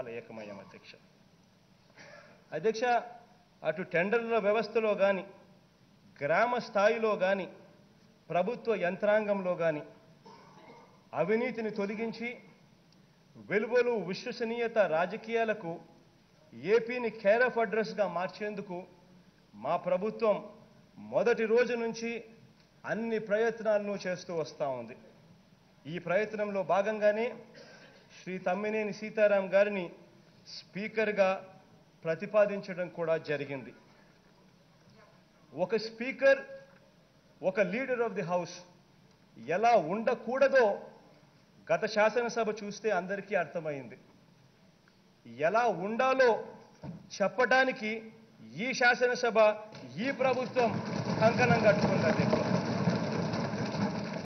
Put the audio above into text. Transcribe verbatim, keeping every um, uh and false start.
ఇవాళ ఏకమయ్యాం అధ్యక్ష. అధ్యక్ష, అటు టెండర్ల వ్యవస్థలో కానీ, గ్రామ స్థాయిలో కానీ, ప్రభుత్వ యంత్రాంగంలో కానీ అవినీతిని తొలగించి వెలువలు విశ్వసనీయత రాజకీయాలకు ఏపీని కేర్ ఆఫ్ అడ్రస్గా మార్చేందుకు మా ప్రభుత్వం మొదటి రోజు నుంచి అన్ని ప్రయత్నాలను చేస్తూ వస్తూ ఉంది. ఈ ప్రయత్నంలో భాగంగానే శ్రీ తమ్మినేని సీతారాం గారిని స్పీకర్గా ప్రతిపాదించడం కూడా జరిగింది. ఒక స్పీకర్, ఒక లీడర్ ఆఫ్ ది హౌస్ ఎలా ఉండకూడదో గత శాసనసభ చూస్తే అందరికీ అర్థమైంది. ఎలా ఉండాలో చెప్పడానికి ఈ శాసనసభ, ఈ ప్రభుత్వం కంకణం కట్టుకుంది అధ్యక్ష.